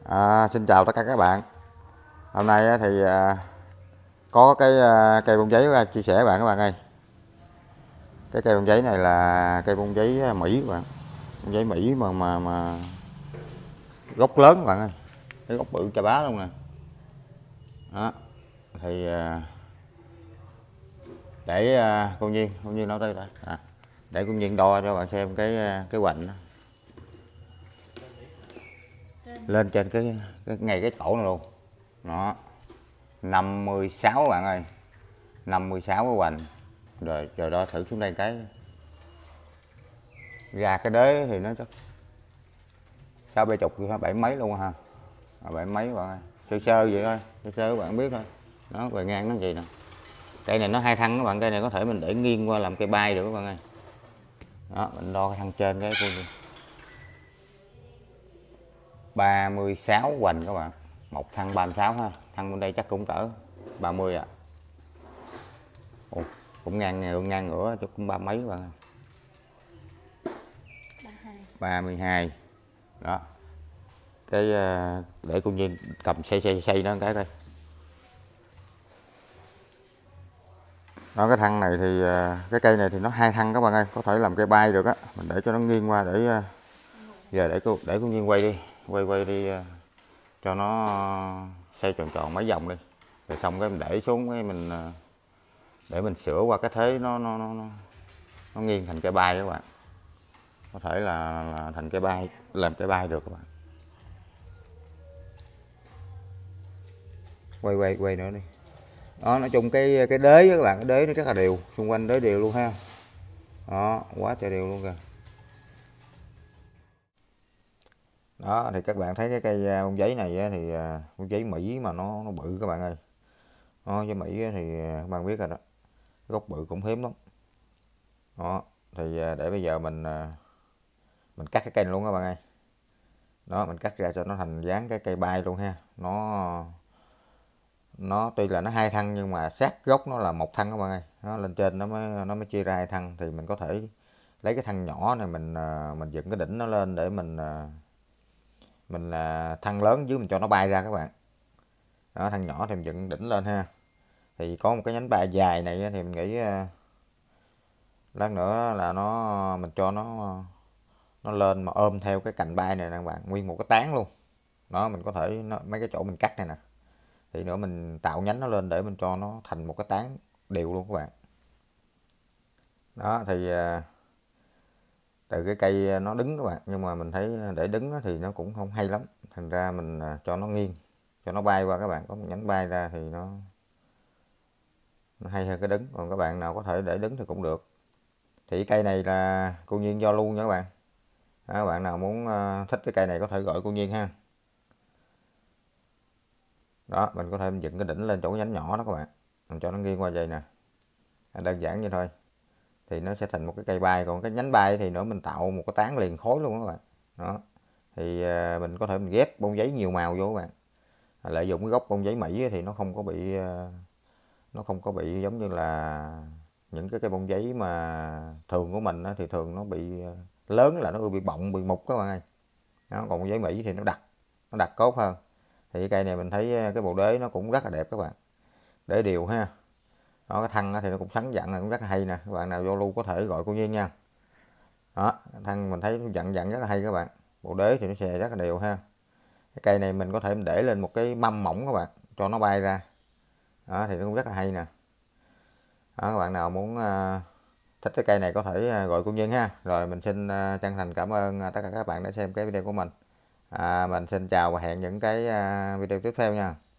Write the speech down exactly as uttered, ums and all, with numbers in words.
À, xin chào tất cả các bạn. Hôm nay thì à, có cái à, cây bông giấy chia sẻ với bạn các bạn ơi. Cái cây bông giấy này là cây bông giấy Mỹ các bạn. Bông giấy Mỹ mà mà mà gốc lớn các bạn ơi. Cái gốc bự chà bá luôn nè. Đó. Thì à, để à, cô Nhiên, cô Nhiên đâu đây ta? À, để cô Nhiên đo cho bạn xem cái cái hoành lên trên cái, cái ngay cái cổ này luôn. Đó. năm mươi sáu bạn ơi. năm mươi sáu cái hoành. Rồi rồi đo thử xuống đây cái ra cái đế thì nó chắc sáu bảy chục bảy mấy luôn ha, à, bảy mấy bạn ơi. Sơ sơ vậy thôi, sơ sơ các bạn biết thôi. Nó bề ngang nó gì nè. Cây này nó hai thân các bạn, cây này có thể mình để nghiêng qua làm cây bay được các bạn ơi. Đó, mình đo cái thân trên cái coi ba mươi sáu hoành các bạn, một thân ba mươi sáu ha, thân bên đây chắc cũng cỡ ba mươi à. Ồ, cũng ngang ngang ngang ngửa chắc cũng ba mấy các bạn ơi. ba mươi hai. Đó. Cái để cô Nhiên cầm xây xây xây nó cái coi. Đó, cái thân này thì cái cây này thì nó hai thân các bạn ơi, có thể làm cây bay được á. Mình để cho nó nghiêng qua để giờ để cô để cô Nhiên quay đi, quay quay đi cho nó xây tròn tròn mấy vòng đi. Rồi xong cái mình để xuống cái mình để mình sửa qua cái thế nó nó nó nó nghiêng thành cây bay các bạn. Có thể là, là thành cây bay, làm cây bay được các bạn. Quay quay quay nữa đi. Đó, nói chung cái cái đế các bạn, cái đế nó rất là đều, xung quanh đế đều luôn ha. Đó, quá trời đều luôn kìa. Đó thì các bạn thấy cái cây bông giấy này thì bông giấy Mỹ mà nó nó bự các bạn ơi. Đó, giấy Mỹ thì các bạn biết rồi đó, gốc bự cũng hiếm lắm. Đó thì để bây giờ mình mình cắt cái cây này luôn các bạn ơi. Đó, mình cắt ra cho nó thành dáng cái cây bay luôn ha. Nó nó tuy là nó hai thân nhưng mà sát gốc nó là một thân các bạn ơi. Nó lên trên nó mới nó mới chia ra hai thân, thì mình có thể lấy cái thân nhỏ này mình mình dựng cái đỉnh nó lên để mình mình thân lớn dưới mình cho nó bay ra các bạn. Đó, thân nhỏ thì mình dựng đỉnh lên ha. Thì có một cái nhánh bay dài này thì mình nghĩ lát nữa là nó mình cho nó nó lên mà ôm theo cái cành bay này nè các bạn, nguyên một cái tán luôn. Đó, mình có thể nó, mấy cái chỗ mình cắt này nè thì nữa mình tạo nhánh nó lên để mình cho nó thành một cái tán đều luôn các bạn. Đó thì từ cái cây nó đứng các bạn, nhưng mà mình thấy để đứng thì nó cũng không hay lắm, thành ra mình cho nó nghiêng cho nó bay qua các bạn, có một nhánh bay ra thì nó nó hay hơn cái đứng. Còn các bạn nào có thể để đứng thì cũng được. Thì cây này là cô Nhiên do luôn nha các bạn. Đó, các bạn nào muốn thích cái cây này có thể gọi cô Nhiên ha. Đó, mình có thể mình dựng cái đỉnh lên chỗ nhánh nhỏ đó các bạn, mình cho nó nghiêng qua vậy nè, đơn giản như thôi thì nó sẽ thành một cái cây bay. Còn cái nhánh bay thì nữa mình tạo một cái tán liền khối luôn các bạn. Đó thì mình có thể mình ghép bông giấy nhiều màu vô các bạn, lợi dụng cái gốc bông giấy Mỹ thì nó không có bị nó không có bị giống như là những cái cây bông giấy mà thường của mình thì thường nó bị lớn là nó bị bọng bị mục các bạn ơi. Đó, còn bông giấy Mỹ thì nó đặc nó đặc cốt hơn. Thì cái cây này mình thấy cái bộ đế nó cũng rất là đẹp các bạn, đế đều ha. Đó, cái thân thì nó cũng sắn dặn cũng rất là hay nè. Các bạn nào vô lưu có thể gọi cô Nhiên nha. Đó, thân mình thấy dặn dặn rất là hay các bạn, bộ đế thì nó xè rất là đều ha. Cái cây này mình có thể mình để lên một cái mâm mỏng các bạn cho nó bay ra. Đó thì nó cũng rất là hay nè. Đó, các bạn nào muốn uh, thích cái cây này có thể uh, gọi cô Nhiên ha. Rồi mình xin uh, chân thành cảm ơn uh, tất cả các bạn đã xem cái video của mình. À, mình xin chào và hẹn những cái uh, video tiếp theo nha.